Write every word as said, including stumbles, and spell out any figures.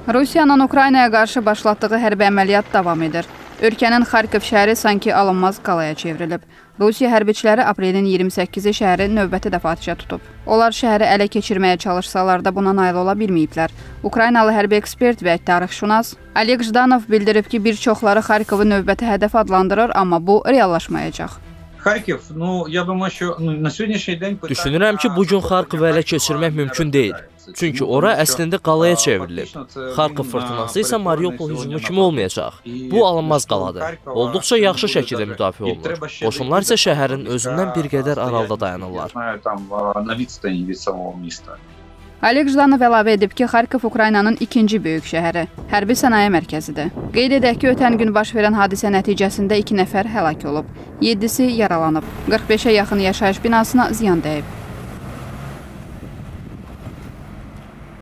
Rusiyanın Ukraynaya qarşı başlatdığı hərbi əməliyyat davam edir. Ölkənin Xarkov şəhəri sanki alınmaz qalaya çevrilib. Rusiya hərbiçiləri aprelin iyirmi səkkizi şəhəri növbəti dəfə atışa tutub. Onlar şəhəri ələ keçirməyə çalışsalar da buna nail ola bilməyiblər. Ukraynalı hərbi ekspert və tarixşünas Oleg Zhdanov bildirib ki, bir çoxları Xarkovu növbəti hədəf adlandırır, amma bu reallaşmayacaq. Düşünürəm ki, bugün Xarkovu ələ keçirmək mümkün deyil. Çünki ora əslində qalaya çevrilib. Xarkov fırtınası isə Mariupol hücumu kimi olmayacaq. Bu alınmaz qaladır. Olduqca yaxşı şəkildə müdafiə olunur. Qoşunlar isə şəhərin özündən bir qədər aralıda dayanırlar. Oleg Zhdanov əlavə edib ki, Xarkov Ukraynanın ikinci böyük şəhəri, hərbi sənaye mərkəzidir. Qeyd edək ki, ötən gün baş verən hadisə nəticəsində iki nəfər həlak olub, yeddisi yaralanıb, qırx beşə yaxın yaşayış binasına ziyan dəyib.